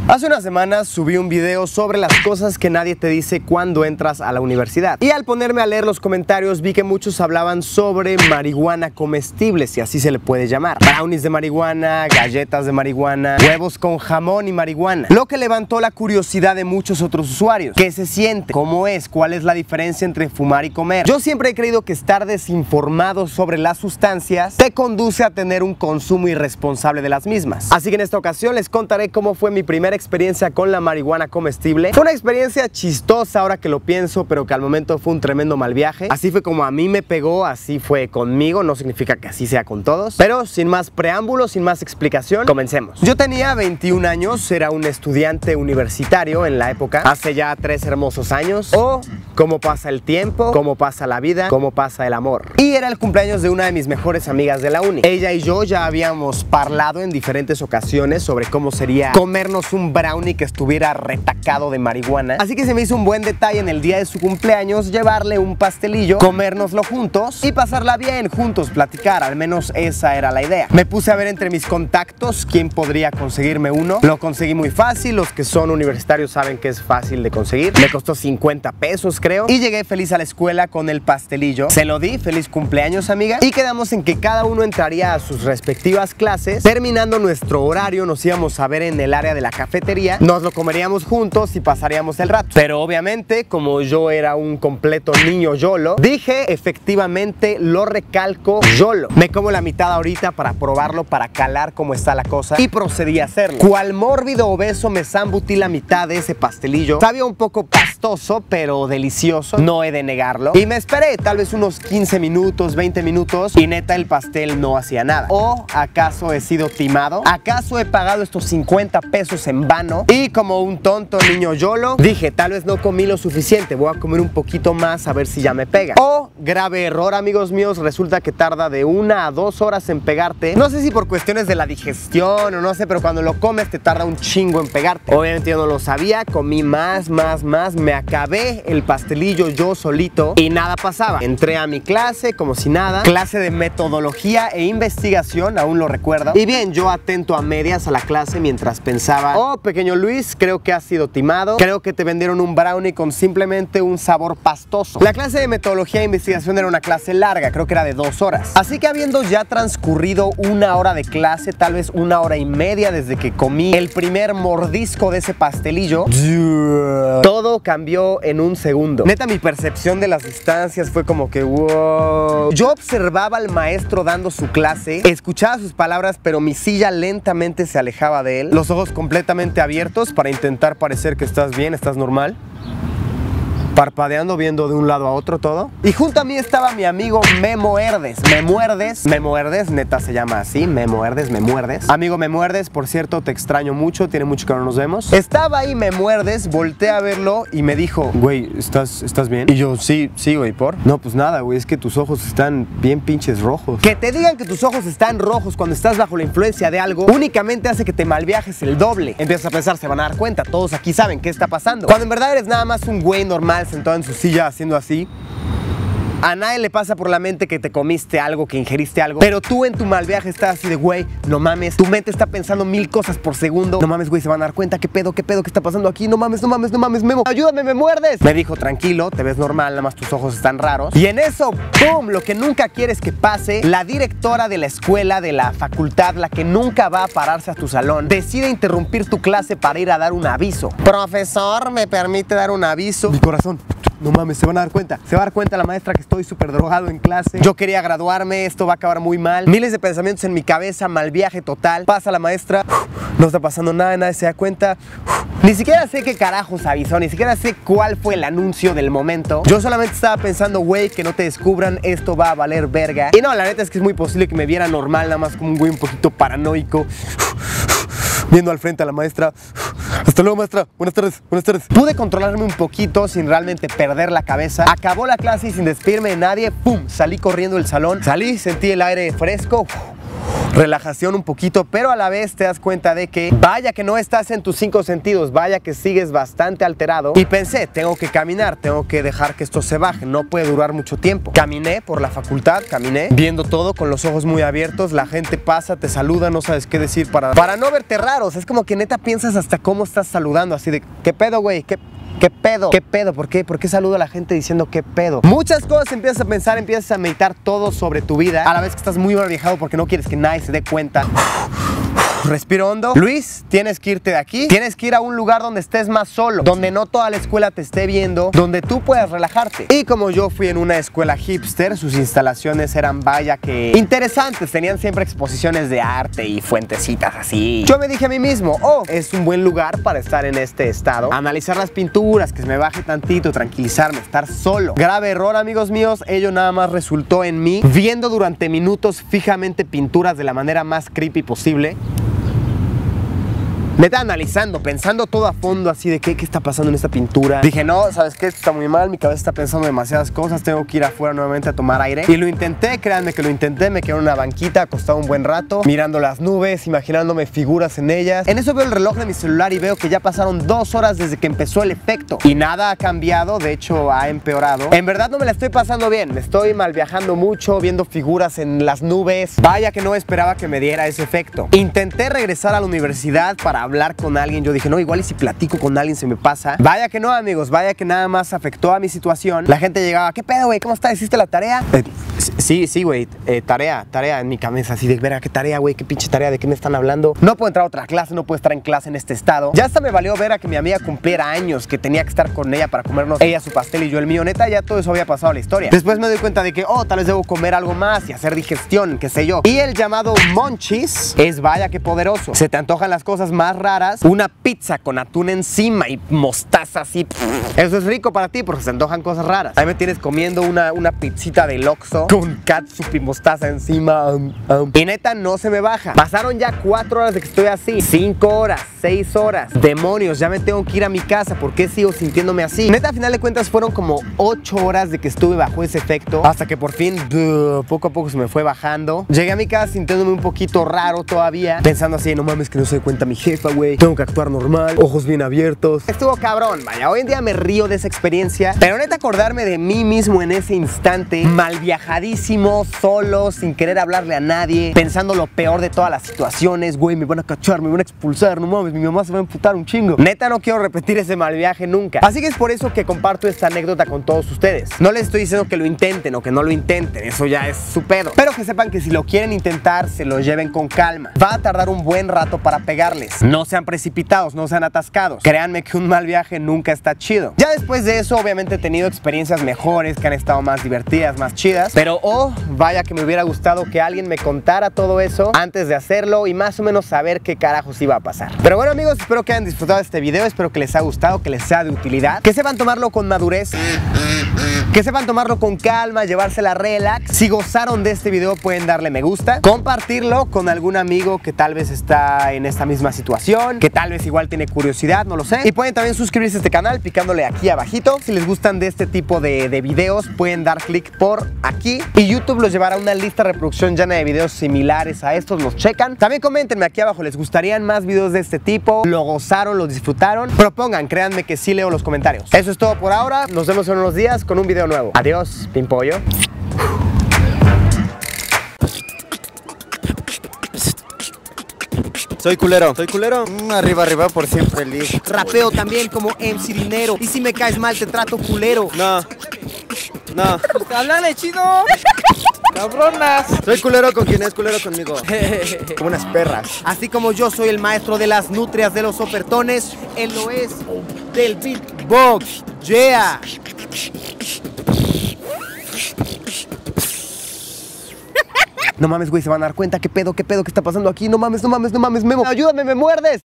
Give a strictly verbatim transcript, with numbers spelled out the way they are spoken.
Hace unas semanas subí un video sobre las cosas que nadie te dice cuando entras a la universidad. Y al ponerme a leer los comentarios vi que muchos hablaban sobre marihuana comestible, si así se le puede llamar. Brownies de marihuana, galletas de marihuana, huevos con jamón y marihuana. Lo que levantó la curiosidad de muchos otros usuarios. ¿Qué se siente? ¿Cómo es? ¿Cuál es la diferencia entre fumar y comer? Yo siempre he creído que estar desinformado sobre las sustancias te conduce a tener un consumo irresponsable de las mismas. Así que en esta ocasión les contaré cómo fue mi primera experiencia con la marihuana comestible. Fue una experiencia chistosa ahora que lo pienso, pero que al momento fue un tremendo mal viaje. Así fue como a mí me pegó, así fue conmigo. No significa que así sea con todos, pero sin más preámbulos, sin más explicación, comencemos. Yo tenía veintiún años, era un estudiante universitario en la época, hace ya tres hermosos años. O cómo pasa el tiempo, cómo pasa la vida, cómo pasa el amor. Y era el cumpleaños de una de mis mejores amigas de la uni. Ella y yo ya habíamos parlado en diferentes ocasiones sobre cómo sería comernos un brownie que estuviera retacado de marihuana. Así que se me hizo un buen detalle en el día de su cumpleaños llevarle un pastelillo, comérnoslo juntos y pasarla bien juntos, platicar. Al menos esa era la idea. Me puse a ver entre mis contactos quién podría conseguirme uno. Lo conseguí muy fácil. Los que son universitarios saben que es fácil de conseguir. Me costó cincuenta pesos creo. Y llegué feliz a la escuela con el pastelillo. Se lo di, feliz cumpleaños amiga. Y quedamos en que cada uno entraría a sus respectivas clases. Terminando nuestro horario nos íbamos a ver en el área de la cafetería, nos lo comeríamos juntos y pasaríamos el rato. Pero obviamente, como yo era un completo niño YOLO, dije efectivamente, lo recalco, YOLO. Me como la mitad ahorita para probarlo, para calar cómo está la cosa, y procedí a hacerlo. Cual mórbido obeso me zambutí la mitad de ese pastelillo. Sabía un poco pastoso, pero delicioso, no he de negarlo. Y me esperé tal vez unos quince minutos, veinte minutos, y neta el pastel no hacía nada. ¿O acaso he sido timado? ¿Acaso he pagado estos cincuenta pesos en vano? Y como un tonto niño YOLO, dije, tal vez no comí lo suficiente, voy a comer un poquito más a ver si ya me pega. O, grave error amigos míos, resulta que tarda de una a dos horas en pegarte. No sé si por cuestiones de la digestión o no sé, pero cuando lo comes te tarda un chingo en pegarte. Obviamente yo no lo sabía, comí más, más, más, me acabé el pastelillo yo solito y nada pasaba. Entré a mi clase como si nada, clase de metodología e investigación, aún lo recuerdo. Y bien, yo atento a medias a la clase mientras pensaba, oh, pequeño Luis, creo que has sido timado, creo que te vendieron un brownie con simplemente un sabor pastoso. La clase de metodología e investigación era una clase larga, creo que era de dos horas. Así que habiendo ya transcurrido una hora de clase, tal vez una hora y media desde que comí el primer mordisco de ese pastelillo, todo cambió en un segundo. Neta, mi percepción de las distancias fue como que wow. Yo observaba al maestro dando su clase, escuchaba sus palabras, pero mi silla lentamente se alejaba de él, los ojos completamente abiertos para intentar parecer que estás bien, estás normal, parpadeando, viendo de un lado a otro todo. Y junto a mí estaba mi amigo Memo Herdes. Me muerdes, me muerdes, neta se llama así, me muerdes, me muerdes. Amigo Me Muerdes, por cierto, te extraño mucho, tiene mucho que no nos vemos. Estaba ahí Me Muerdes, volteé a verlo y me dijo, güey, ¿estás, ¿estás bien? Y yo, sí, sí, güey, ¿por? No, pues nada, güey, es que tus ojos están bien pinches rojos. Que te digan que tus ojos están rojos cuando estás bajo la influencia de algo, únicamente hace que te malviajes el doble. Empiezas a pensar, se van a dar cuenta, todos aquí saben qué está pasando. Cuando en verdad eres nada más un güey normal sentado en su silla haciendo así. A nadie le pasa por la mente que te comiste algo, que ingeriste algo, pero tú en tu mal viaje estás así de, güey, no mames, tu mente está pensando mil cosas por segundo. No mames, güey, se van a dar cuenta, qué pedo, qué pedo, qué está pasando aquí. No mames, no mames, no mames, Memo, ayúdame, Me Muerdes. Me dijo, tranquilo, te ves normal, nada más tus ojos están raros. Y en eso, ¡pum! Lo que nunca quieres que pase, la directora de la escuela, de la facultad, la que nunca va a pararse a tu salón, decide interrumpir tu clase para ir a dar un aviso. Profesor, ¿me permite dar un aviso? Mi corazón, no mames, se van a dar cuenta. Se va a dar cuenta la maestra que estoy súper drogado en clase. Yo quería graduarme, esto va a acabar muy mal. Miles de pensamientos en mi cabeza, mal viaje total. Pasa la maestra, no está pasando nada, nadie se da cuenta. Ni siquiera sé qué carajos avisó, ni siquiera sé cuál fue el anuncio del momento. Yo solamente estaba pensando, güey, que no te descubran, esto va a valer verga. Y no, la neta es que es muy posible que me viera normal, nada más como un güey un poquito paranoico, viendo al frente a la maestra. Hasta luego, maestra. Buenas tardes, buenas tardes. Pude controlarme un poquito sin realmente perder la cabeza. Acabó la clase y sin despedirme de nadie, ¡pum! Salí corriendo del salón. Salí, sentí el aire fresco. relajación un poquito, pero a la vez te das cuenta de que vaya que no estás en tus cinco sentidos, vaya que sigues bastante alterado. Y pensé, tengo que caminar, tengo que dejar que esto se baje, no puede durar mucho tiempo. Caminé por la facultad, caminé, viendo todo con los ojos muy abiertos, la gente pasa, te saluda, no sabes qué decir para, para no verte raros. Es como que neta piensas hasta cómo estás saludando, así de, ¿qué pedo, güey? ¿Qué ¿Qué pedo? ¿Qué pedo? ¿Por qué? ¿Por qué saludo a la gente diciendo qué pedo? Muchas cosas empiezas a pensar, empiezas a meditar todo sobre tu vida, a la vez que estás muy mal viajado porque no quieres que nadie se dé cuenta. Respiro hondo. Luis, tienes que irte de aquí. Tienes que ir a un lugar donde estés más solo, donde no toda la escuela te esté viendo, donde tú puedas relajarte. Y como yo fui en una escuela hipster, sus instalaciones eran vaya que interesantes. Tenían siempre exposiciones de arte y fuentecitas así. Yo me dije a mí mismo, oh, es un buen lugar para estar en este estado, analizar las pinturas, que se me baje tantito, tranquilizarme, estar solo. Grave error, amigos míos. Ello nada más resultó en mí viendo durante minutos fijamente pinturas de la manera más creepy posible. Neta, analizando, pensando todo a fondo, así de qué, qué está pasando en esta pintura. Dije, no, ¿sabes qué? Esto está muy mal, mi cabeza está pensando demasiadas cosas, tengo que ir afuera nuevamente a tomar aire. Y lo intenté, créanme que lo intenté, me quedé en una banquita, acostado un buen rato, mirando las nubes, imaginándome figuras en ellas. En eso veo el reloj de mi celular y veo que ya pasaron dos horas desde que empezó el efecto. Y nada ha cambiado, de hecho ha empeorado. En verdad no me la estoy pasando bien, me estoy mal viajando mucho, viendo figuras en las nubes. Vaya que no esperaba que me diera ese efecto. Intenté regresar a la universidad para hablar con alguien. Yo dije, no, igual y si platico con alguien se me pasa. Vaya que no, amigos, vaya que nada más afectó a mi situación. La gente llegaba, ¿qué pedo, güey? ¿Cómo estás? ¿Hiciste la tarea? Eh, sí, sí, güey, eh, tarea, tarea en mi cabeza, así de, verga, ¿qué tarea, güey? ¿Qué pinche tarea? ¿De qué me están hablando? No puedo entrar a otra clase, no puedo estar en clase en este estado. Ya hasta me valió ver a que mi amiga cumpliera años, que tenía que estar con ella para comernos ella su pastel y yo el mío. Neta, ya todo eso había pasado a la historia. Después me doy cuenta de que, oh, tal vez debo comer algo más y hacer digestión, qué sé yo. Y el llamado Munchies es vaya que poderoso. Se te antojan las cosas más raras. Una pizza con atún encima y mostaza así. Eso es rico para ti porque se antojan cosas raras. Ahí me tienes comiendo una, una pizzita del Oxxo con catsup y mostaza encima. Um, um. Y neta no se me baja. Pasaron ya cuatro horas de que estoy así. Cinco horas, seis horas. Demonios, ya me tengo que ir a mi casa. ¿Por qué sigo sintiéndome así? Neta, a final de cuentas fueron como ocho horas de que estuve bajo ese efecto. Hasta que por fin, duh, poco a poco se me fue bajando. Llegué a mi casa sintiéndome un poquito raro todavía. Pensando así, no mames que no se dé cuenta mi jefa, güey. Tengo que actuar normal, ojos bien abiertos. Estuvo cabrón, vaya, hoy en día me río de esa experiencia, pero neta acordarme de mí mismo en ese instante, mal viajadísimo, solo, sin querer hablarle a nadie, pensando lo peor de todas las situaciones, güey, me van a cachar, me van a expulsar, no mames, mi mamá se va a emputar un chingo. Neta no quiero repetir ese mal viaje nunca, así que es por eso que comparto esta anécdota con todos ustedes. No les estoy diciendo que lo intenten o que no lo intenten, eso ya es su pedo, pero que sepan que si lo quieren intentar, se lo lleven con calma. Va a tardar un buen rato para pegarles, no sean precipitados, no sean atascados. Créanme que un mal viaje nunca está chido. Ya después de eso, obviamente he tenido experiencias mejores que han estado más divertidas, más chidas. Pero oh, vaya que me hubiera gustado que alguien me contara todo eso antes de hacerlo y más o menos saber qué carajos iba a pasar. Pero bueno, amigos, espero que hayan disfrutado de este video. Espero que les haya gustado, que les sea de utilidad. Que sepan tomarlo con madurez. Que sepan tomarlo con calma, llevársela relax. Si gozaron de este video, pueden darle me gusta, compartirlo con algún amigo que tal vez está en esta misma situación, que tal vez igual tiene curiosidad, no lo sé. Y pueden también suscribirse a este canal picándole aquí abajito. Si les gustan de este tipo de, de videos, pueden dar clic por aquí y YouTube los llevará a una lista de reproducción llena de videos similares a estos, los checan. También coméntenme aquí abajo, ¿les gustarían más videos de este tipo? ¿Lo gozaron? ¿Lo disfrutaron? Propongan, créanme que sí leo los comentarios. Eso es todo por ahora, nos vemos en unos días con un video nuevo. Adiós, Pimpollo. Soy culero, soy culero. Mm, arriba, arriba, por siempre feliz. Rapeo también como M C Dinero. Y si me caes mal, te trato culero. No, no. ¡Háblale, chido! ¡Cabronas! Soy culero con quien es culero conmigo. Como unas perras. Así como yo soy el maestro de las nutrias de los ofertones, él lo es del beatbox. Yeah. No mames, güey, se van a dar cuenta. ¿Qué pedo? ¿Qué pedo? ¿Qué está pasando aquí? No mames, no mames, no mames, Memo. Ayúdame, me muerdes.